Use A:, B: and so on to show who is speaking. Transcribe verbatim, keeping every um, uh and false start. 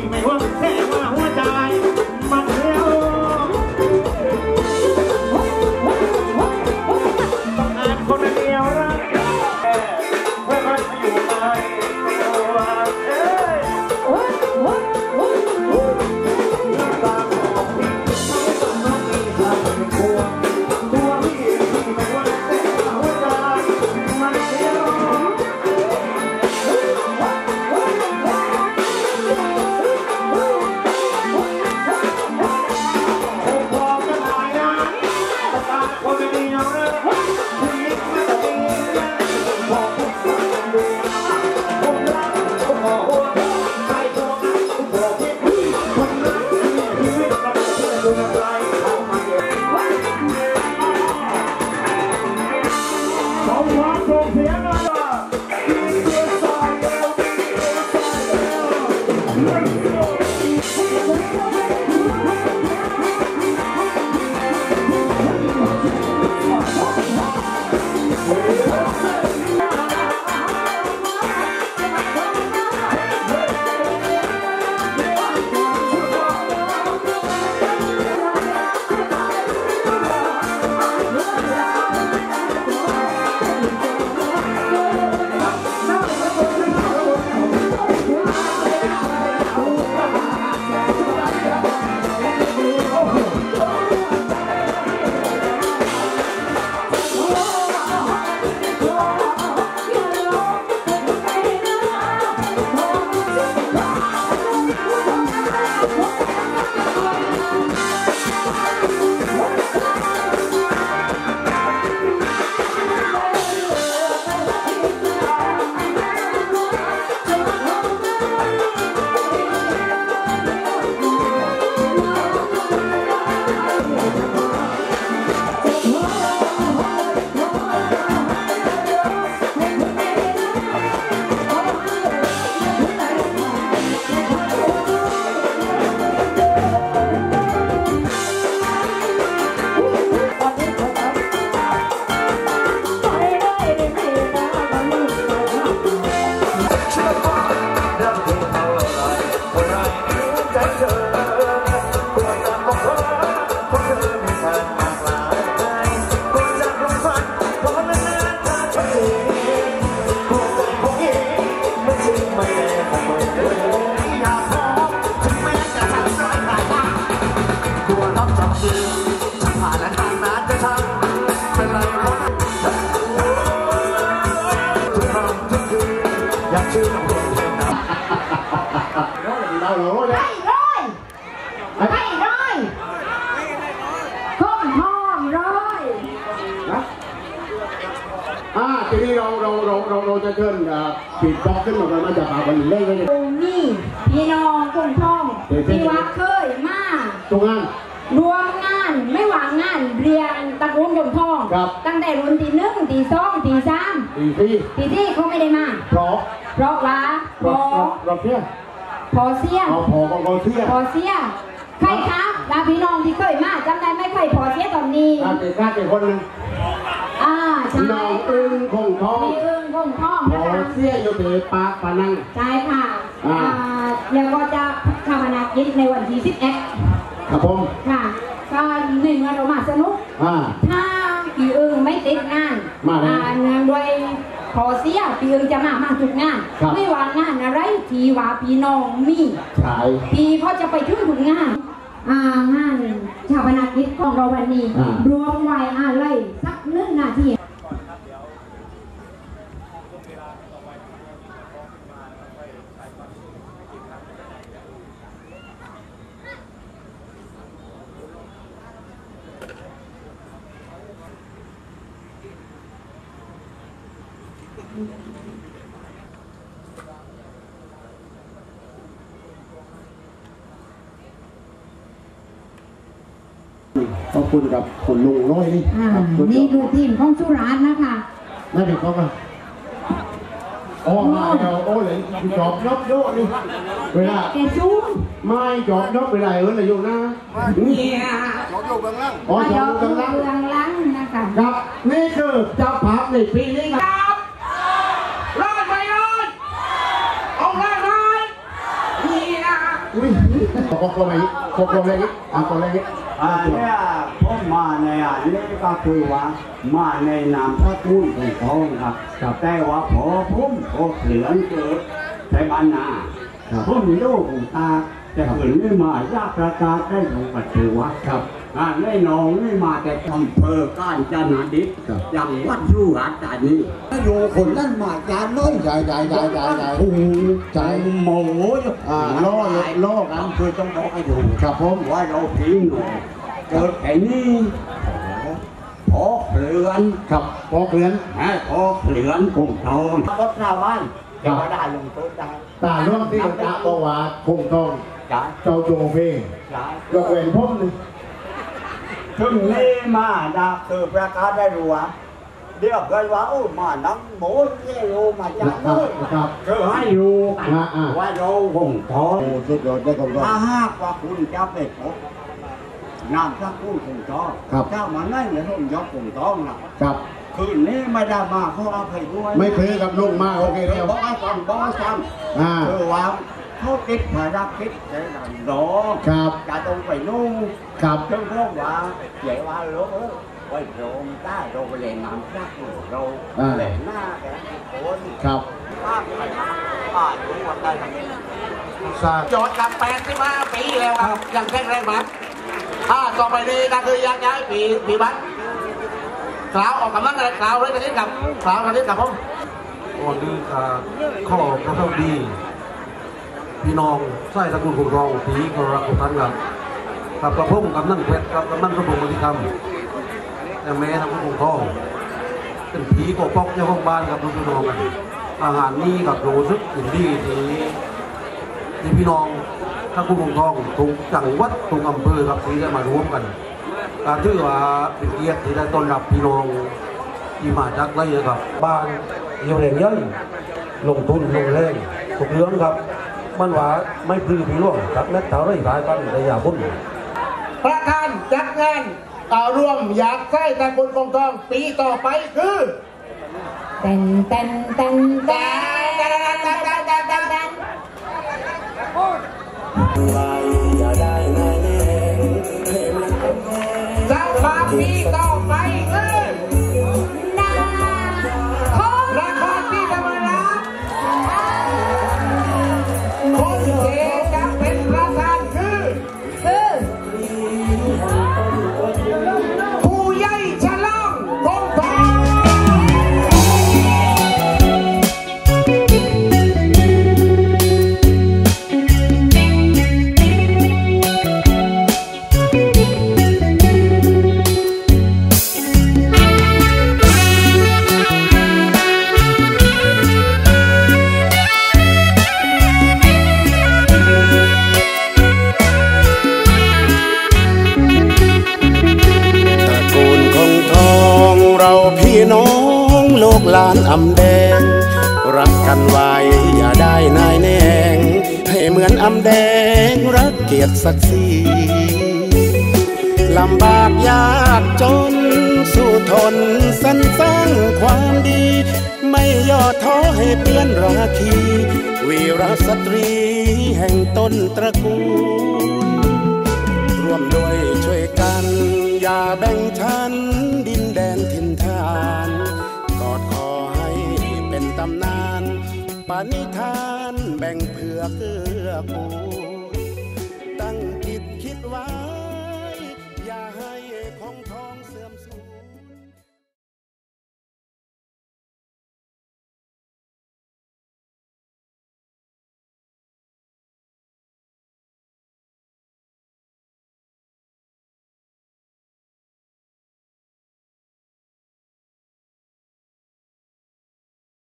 A: ไม่ว่าแค่ว่าหัวใจมันเลี้ยวต้องงานคนเดียวรักแค่เพื่อมันอยู่ในตัวเอ้ยตาของพี่เขาต้องน้องมีทางเป็นกลัวตัวพี่ไม่ว่าแค่ว่าหัวใจมันเลี้ยว
B: ทีนี้เราเราเราเราเราจะเชิญปิดจ็อกขึ้นมากันมาจากป่าวันเล่นเลย
C: นี่พี่น้องคงท่องที่วัดเคยมา
B: ตรงงาน
C: รวมงานไม่หวังงานเรียนตะกุนคงท่องตั้งแต่รุ่นตีหนึ่งตีสองตีสาม
B: ตีสี่
C: ตีสี่เขาไม่ได้มา
B: เพราะ
C: เพราะว่าพอ
B: เราเสีย
C: พอเสีย
B: เอาพอก็พอเสีย
C: พอเสียใครครับลาพี่น้องที่เคยมาจำได้ไม่ใครพอเสียตอนนี้
B: ข้าเด็กข้าเด็กคนนึง
C: อ่าใช่
B: น้องอึ้งคงท้อง
C: มีอึ้งคงท้อง
B: พอเสียอยู่เตะปากปานัง
C: ใช่ค่ะอ่าแล้วก็จะทำนากิจในวันที่สิบเอ็ด
B: ครับผม
C: ค่ะก็หนึ่งเรามาสนุกถ้าพี่อึ้งไม่ติดงานอ่างานด้วยพอเสียพี่อึ้งจะมามาทุกงานไม่ว่างานอะไรที่ว่าพี่น้องมีพี่เขาจะไปถึงทุกงานอ่างานชาปนกิจของเราวันนี้รวมไว้อะไรสักหนึ่งนาที
B: ขอบคุณกับคุณลุงน้อยนี่
C: นี่คือทีมของสุราษฎร์นะคะ
B: นั่นเด็กเขามาอ๋อมาเอาโอ้เลยจอบนกโยนี่เวลา
C: แกจู้
B: ไม่จอบนกเวลาเออเลยอยู่นะ
C: เนี่ย
B: จอบอยู่เบื้องล่างอ๋อจอบอยู่เบื้องล่าง
C: เบื้องล่างนะคะ
B: ครับนี่คือเจ้าภาพในปีนี้ครับรอดไปรอดเอาเลยเลยเนี่ยอุ้ยขอขออะไรอีกขอขออะไรอีกอ่ะขออะไรอีก
A: อันนี้ผมมาในอันนี้ก็คือว่ามาในนามพระคุณของทองครับแต่ว่าพอผมก็เหลืองเกิดใช้บ้านนาผมลูกของตาแต่เกิดไม่มายากประกาศได้ลงปัจจุบันครับงานได้น้องไม่มาแต่อำเภอก้านจานาดิษฐ์อย่างวัดสุราษฎร์ธานีอยู่คนนั้นมาจานน้อยใหญ่ใหญ่ใหญ่ใหญ่ใหญ่โอ้ใจโมโหอ่าล้อล้อกันคือต้องบอกให้อยู่ครับผมว่าเราพิงหนูเกิดแค่นี้พอเกลือน
B: ครับพอเกลือน
A: ฮะพอเกลือนคงทองรถชาวบ้านจะมาได้ลงโต๊ะได้
B: ตาล่วงที่กระจาประวัติคงทองเจ้าโจเพ่ยกเว้นพมเลย
A: ถึงนี่มาดาคือประกาศได้รู้ว่าเดี๋ยวเคยว่าโอ้มานังโมเยโรมาจากเลยคือให้รู้ว่าเราคงทอง
B: สุดยอดได้คงทอง
A: ถ้าหากว่าคุณจะเป็นนามสักผู้คงทองเจ้ามาได้เนี่ยต้องยกคงทองนะครับคืนนี้ไม่ได้มาเขาเอาไปด้วย
B: ไม่คือกับลุงมาโอเคแล้ว
A: บอสซันบอสซันคือว่าเขาติดภารกิจในนั้นรอ
B: ครับ
A: จะต้องไปนู่น
B: ครับ
A: ถึงพวกว่าเจ๋ว่าลูกไปโรงใต้โรงเรียนน้ำซักเราเล่นหน้าแกคน
B: ครับ
A: ป้าไปป้าอยู่วันใด
D: จอดกับแปดที่มาปีแล้วครับยังแข็งแรงมากถ้าต่อไปนี้ก็คือยังย้ายปีปีบัตรกล่าวออกกำลังอะไรกล่าวเลยตอนนี้กับกล่าวตอนนี้กับผม
E: วันนี้ข้อพระเจ้าดีพี่น้องใส่ตระกูลขุนทองผีกระกุทันกับกับกระพุ่งกับนั่นเพชรกับนั่นกระพุ่งบริกรรมแต่แม้ทำขุนทองเป็นผีกบปอกในห้องบ้านกับลูกพี่น้องกันอาหารนี้กับโรซึกอินดี้ที่ที่พี่น้องทั้งขุนทองทุกจังหวัดทุกอำเภอครับที่ได้มารวมกันการถือว่าเป็นเกียรติที่ได้ต้อนรับพี่น้องที่มาจากไรครับบ้านเยี่ยวแรงย่อยลงทุนลงแรงทุกเรื่องครับมันว่าไม่พลือพี่ล่วงจากนักเต่าไรสายกันในยาพุ่น
D: ประธานจัดงานต่อรวมอยากใส่ตะกุลกองทองปีต่อไปคือ
C: เต้นเต้นเต้นเต้นเต้นเต้นเต้นเต้นเต้น
D: จะมาปีต่อไปคือ
C: นาคอ
D: นครศรีธรรมราชคนเจจะเป็นประธานคือ
C: คือ
D: ผู้ใหญ่ฉลองคงทอง
F: พี่น้องโลกลานอำแดงรักกันไว้อย่าได้นายแนงให้เหมือนอำแดงรักเกียรติศักดิ์ศรีลำบากยากจนสู้ทนสรรสร้างความดีไม่ย่อท้อให้เพื่อนราคีวีรสตรีแห่งต้นตระกูลร่วมด้วยช่วยกันอย่าแบ่งชั้นดินแดนถิ่นฐานกอดคอให้เป็นตำนานปณิธานแบ่งเผื่อเกื้อกูลตั้งจิตคิดไว้อย่าให้ของทองเสื่อมสูญ